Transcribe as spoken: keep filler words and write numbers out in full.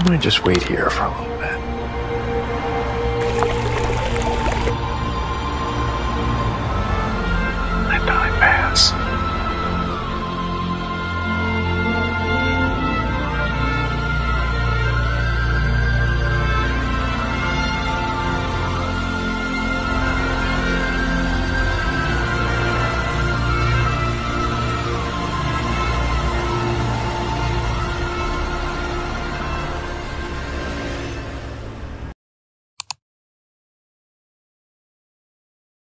might just wait here for a little bit.